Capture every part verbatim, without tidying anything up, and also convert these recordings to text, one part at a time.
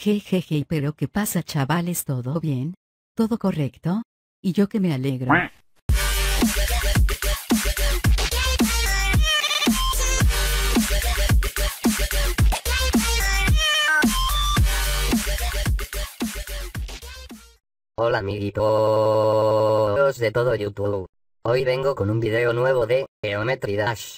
Jejeje, pero ¿qué pasa, chavales? ¿Todo bien? ¿Todo correcto? Y yo que me alegro. Hola amiguitos de todo YouTube. Hoy vengo con un video nuevo de Geometry Dash.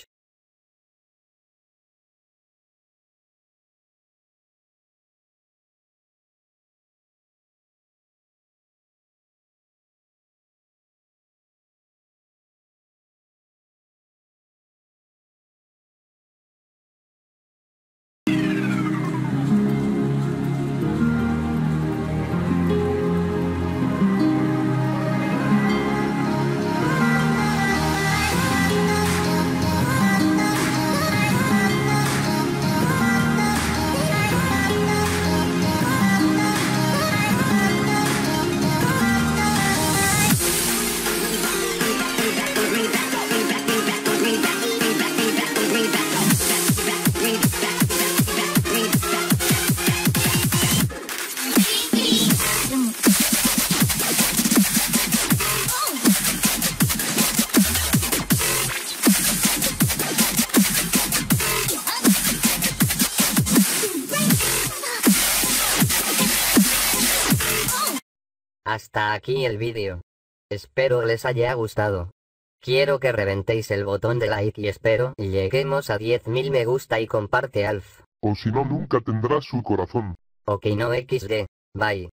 Hasta aquí el vídeo. Espero les haya gustado. Quiero que reventéis el botón de like y espero lleguemos a diez mil me gusta y comparte Alf. O si no, nunca tendrás su corazón. Ok, no equis de. Bye.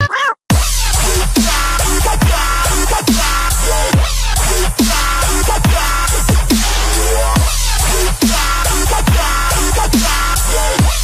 Yeah.